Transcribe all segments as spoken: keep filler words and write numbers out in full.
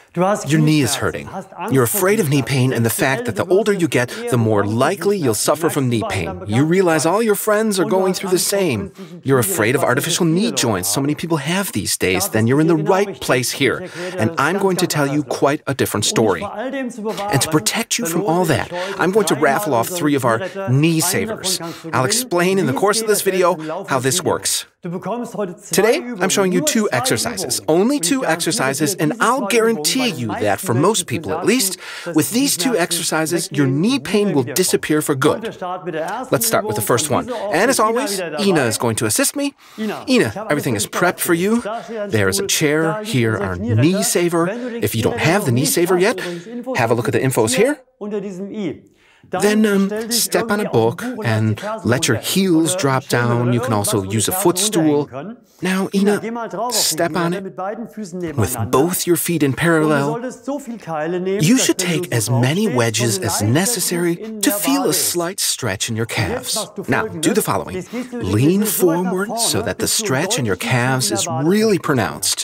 Your knee is hurting. You're afraid of knee pain and the fact that the older you get, the more likely you'll suffer from knee pain. You realize all your friends are going through the same. You're afraid of artificial knee joints. So many people have these days. Then you're in the right place here. And I'm going to tell you quite a different story. And to protect you from all that, I'm going to raffle off three of our knee savers. I'll explain in the course of this video how this works. Today, I'm showing you two exercises, only two exercises, and I'll guarantee you that for most people at least, with these two exercises, your knee pain will disappear for good. Let's start with the first one. And as always, Ina is going to assist me. Ina, everything is prepped for you. There is a chair, here our knee saver. If you don't have the knee saver yet, have a look at the infos here. Then um, step on a book and let your heels drop down. You can also use a footstool. Now, Ina, step on it with both your feet in parallel. You should take as many wedges as necessary to feel a slight stretch in your calves. Now, do the following. Lean forward so that the stretch in your calves is really pronounced.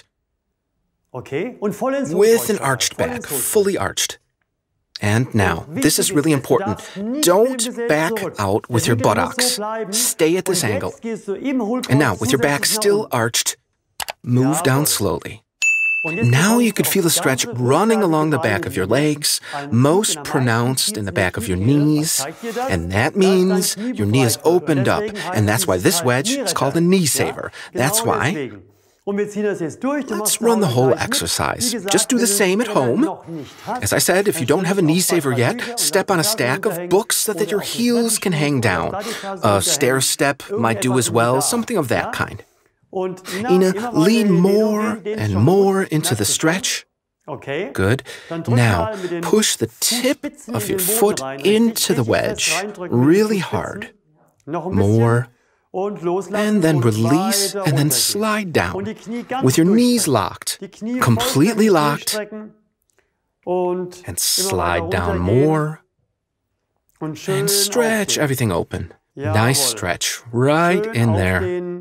With an arched back, fully arched. And now, this is really important. Don't back out with your buttocks. Stay at this angle. And now, with your back still arched, move down slowly. Now you could feel the stretch running along the back of your legs, most pronounced in the back of your knees. And that means your knee is opened up. And that's why this wedge is called a knee saver. That's why. Let's run the whole exercise. Just do the same at home. As I said, if you don't have a knee saver yet, step on a stack of books so that your heels can hang down. A stair step might do as well, something of that kind. Ina, lean more and more into the stretch. Good. Now, push the tip of your foot into the wedge really hard. More. And then release, and then slide down, with your knees locked, completely locked, and slide down more, and stretch everything open. Nice stretch, right in there.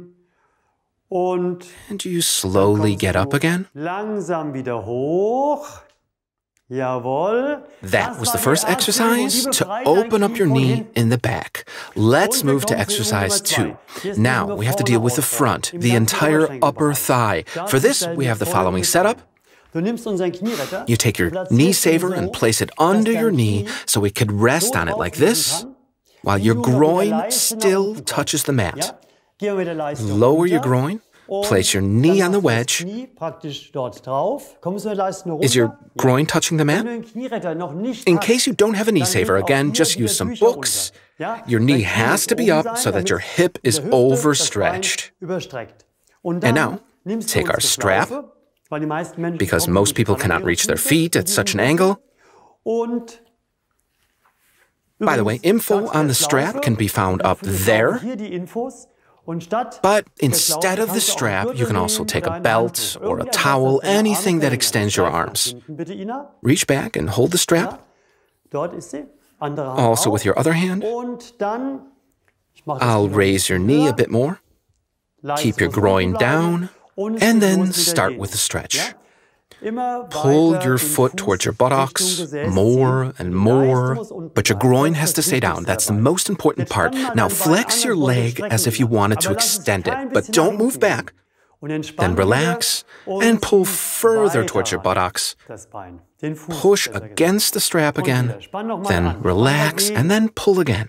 And you slowly get up again. That was the first exercise to open up your knee in the back. Let's move to exercise two. Now we have to deal with the front, the entire upper thigh. For this, we have the following setup. You take your knee saver and place it under your knee so it could rest on it like this, while your groin still touches the mat. Lower your groin. Place your knee on the wedge. Is your groin touching the mat? In case you don't have a knee saver, again, just use some books. Your knee has to be up so that your hip is overstretched. And now, take our strap, because most people cannot reach their feet at such an angle. By the way, info on the strap can be found up there. But instead of the strap, you can also take a belt or a towel, anything that extends your arms. Reach back and hold the strap. Also with your other hand. I'll raise your knee a bit more. Keep your groin down. And then start with the stretch. Pull your foot towards your buttocks, more and more, but your groin has to stay down. That's the most important part. Now flex your leg as if you wanted to extend it, but don't move back. Then relax and pull further towards your buttocks. Push against the strap again, then relax and then pull again.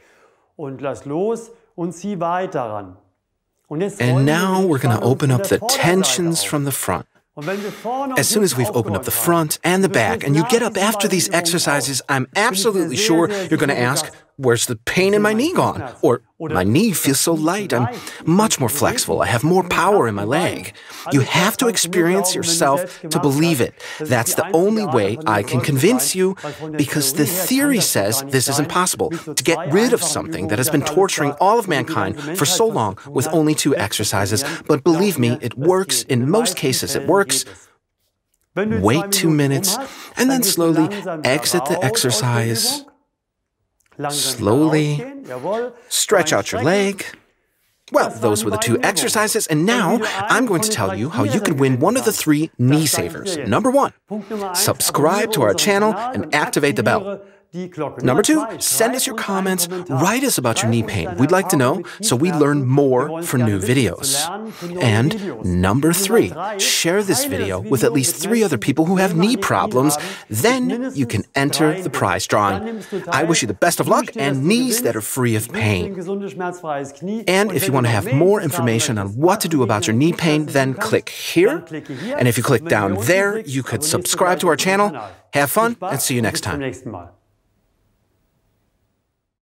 And now we're going to open up the tensions from the front. As soon as we've opened up the front and the back, and you get up after these exercises, I'm absolutely sure you're going to ask, where's the pain in my knee gone? Or, my knee feels so light, I'm much more flexible, I have more power in my leg. You have to experience yourself to believe it. That's the only way I can convince you, because the theory says this is impossible, to get rid of something that has been torturing all of mankind for so long with only two exercises. But believe me, it works. In most cases, it works. Wait two minutes, and then slowly exit the exercise. Slowly stretch out your leg. Well, those were the two exercises, and now I'm going to tell you how you can win one of the three knee savers. Number one, subscribe to our channel and activate the bell. Number two, send us your comments, write us about your knee pain. We'd like to know so we learn more for new videos. And number three, share this video with at least three other people who have knee problems. Then you can enter the prize drawing. I wish you the best of luck and knees that are free of pain. And if you want to have more information on what to do about your knee pain, then click here. And if you click down there, you could subscribe to our channel. Have fun and see you next time.